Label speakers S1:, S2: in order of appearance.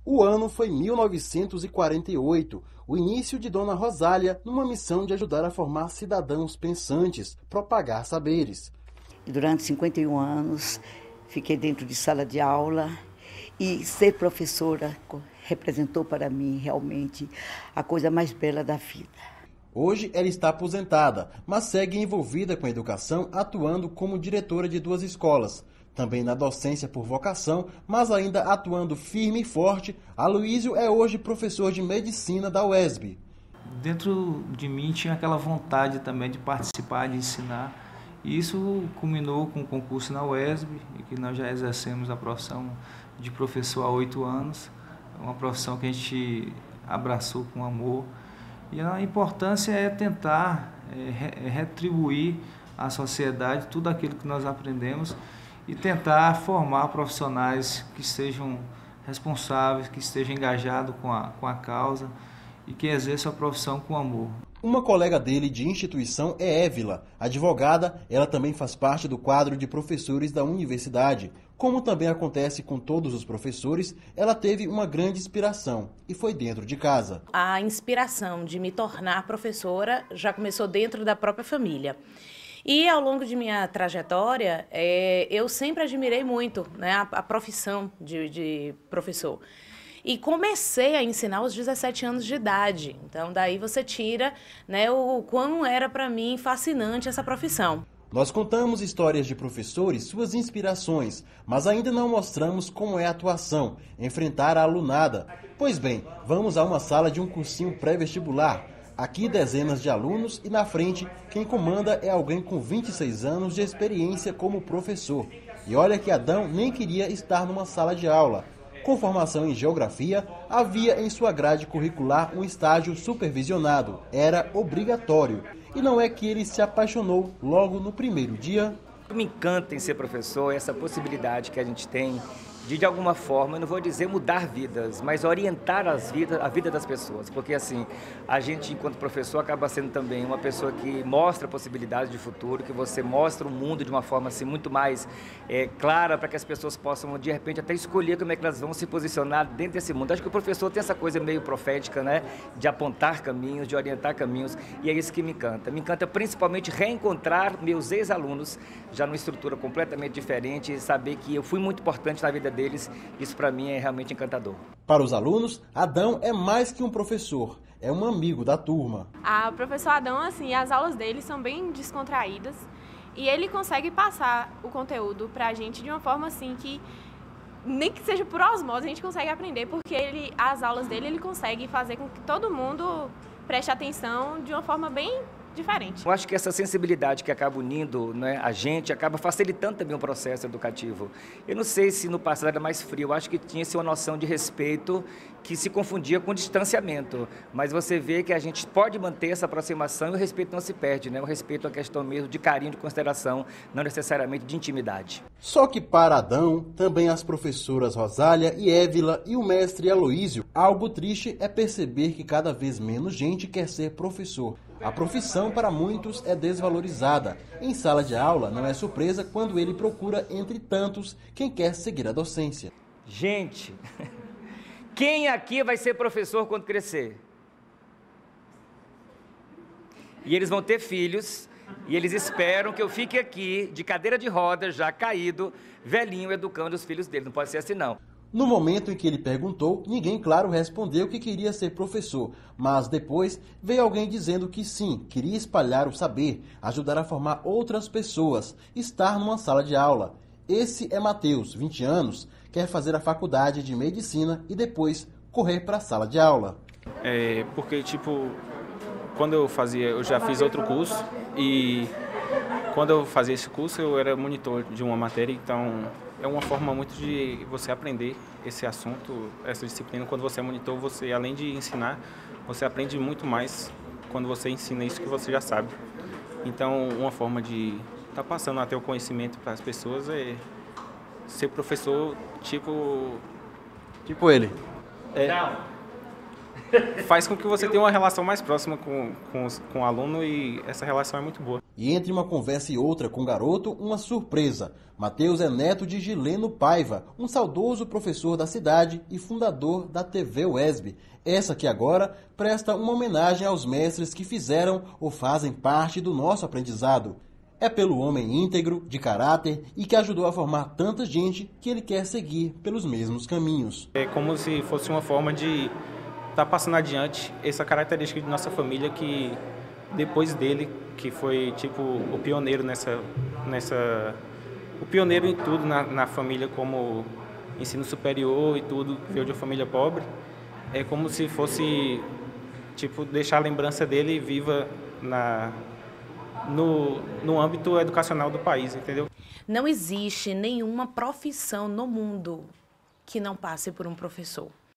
S1: O ano foi 1948, o início de Dona Rosália numa missão de ajudar a formar cidadãos pensantes, propagar saberes.
S2: Durante 51 anos, fiquei dentro de sala de aula e ser professora representou para mim realmente a coisa mais bela da vida.
S1: Hoje ela está aposentada, mas segue envolvida com a educação, atuando como diretora de 2 escolas. Também na docência por vocação, mas ainda atuando firme e forte, Aloísio é hoje professor de medicina da UESB.
S3: Dentro de mim tinha aquela vontade também de participar, de ensinar. E isso culminou com o concurso na UESB, e que nós já exercemos a profissão de professor há 8 anos. Uma profissão que a gente abraçou com amor. E a importância é tentar retribuir à sociedade tudo aquilo que nós aprendemos e tentar formar profissionais que sejam responsáveis, que estejam engajados com a causa e que exerçam a profissão com amor.
S1: Uma colega dele de instituição é Évila. Advogada, ela também faz parte do quadro de professores da universidade. Como também acontece com todos os professores, ela teve uma grande inspiração e foi dentro de casa.
S4: A inspiração de me tornar professora já começou dentro da própria família. E ao longo de minha trajetória, eu sempre admirei muito, né, a profissão de professor. E comecei a ensinar aos 17 anos de idade. Então, daí você tira, né, o quão era para mim fascinante essa profissão.
S1: Nós contamos histórias de professores, suas inspirações, mas ainda não mostramos como é a atuação, enfrentar a alunada. Pois bem, vamos a uma sala de um cursinho pré-vestibular. Aqui dezenas de alunos e na frente quem comanda é alguém com 26 anos de experiência como professor. E olha que Adão nem queria estar numa sala de aula. Com formação em geografia, havia em sua grade curricular um estágio supervisionado. Era obrigatório. E não é que ele se apaixonou logo no primeiro dia.
S5: Me encanta em ser professor essa possibilidade que a gente tem de alguma forma, eu não vou dizer mudar vidas, mas orientar a vida das pessoas. Porque assim, a gente enquanto professor acaba sendo também uma pessoa que mostra possibilidades de futuro, que você mostra o mundo de uma forma assim, muito mais clara para que as pessoas possam de repente até escolher como é que elas vão se posicionar dentro desse mundo. Acho que o professor tem essa coisa meio profética, né? De apontar caminhos, de orientar caminhos, e é isso que me encanta. Me encanta principalmente reencontrar meus ex-alunos já numa estrutura completamente diferente e saber que eu fui muito importante na vida deles. Isso para mim é realmente encantador.
S1: Para os alunos, Adão é mais que um professor, é um amigo da turma.
S6: O professor Adão, assim, as aulas dele são bem descontraídas e ele consegue passar o conteúdo para a gente de uma forma assim que nem que seja por osmose a gente consegue aprender, porque as aulas dele ele consegue fazer com que todo mundo preste atenção de uma forma bem diferente.
S5: Eu acho que essa sensibilidade que acaba unindo, né, a gente, acaba facilitando também o processo educativo. Eu não sei se no passado era mais frio, eu acho que tinha-se uma noção de respeito que se confundia com distanciamento, mas você vê que a gente pode manter essa aproximação e o respeito não se perde, né? O respeito é uma questão mesmo de carinho, de consideração, não necessariamente de intimidade.
S1: Só que para Adão, também as professoras Rosália e Évila e o mestre Aloísio, algo triste é perceber que cada vez menos gente quer ser professor. A profissão para muitos é desvalorizada. Em sala de aula não é surpresa quando ele procura entre tantos quem quer seguir a docência.
S5: Gente, quem aqui vai ser professor quando crescer? E eles vão ter filhos e eles esperam que eu fique aqui de cadeira de rodas, já caído, velhinho, educando os filhos dele. Não pode ser assim não.
S1: No momento em que ele perguntou, ninguém, claro, respondeu que queria ser professor, mas depois veio alguém dizendo que sim, queria espalhar o saber, ajudar a formar outras pessoas, estar numa sala de aula. Esse é Matheus, 20 anos, quer fazer a faculdade de medicina e depois correr para a sala de aula.
S7: Porque, quando eu já fiz outro curso e quando eu fazia esse curso eu era monitor de uma matéria, então é uma forma muito de você aprender esse assunto, essa disciplina. Quando você é monitor, você, além de ensinar, você aprende muito mais quando você ensina isso que você já sabe. Então, uma forma de estar passando até o conhecimento para as pessoas é ser professor tipo
S1: ele.
S7: Faz com que você tenha uma relação mais próxima com o aluno e essa relação é muito boa.
S1: E entre uma conversa e outra com o garoto, uma surpresa. Matheus é neto de Gileno Paiva, um saudoso professor da cidade e fundador da TV UESB. Essa que agora presta uma homenagem aos mestres que fizeram ou fazem parte do nosso aprendizado. É pelo homem íntegro, de caráter e que ajudou a formar tanta gente que ele quer seguir pelos mesmos caminhos.
S7: É como se fosse uma forma de estar passando adiante essa característica de nossa família que depois dele, que foi tipo o pioneiro o pioneiro em tudo na família, como ensino superior e tudo, veio de uma família pobre. É como se fosse tipo deixar a lembrança dele viva no âmbito educacional do país, entendeu?
S4: Não existe nenhuma profissão no mundo que não passe por um professor.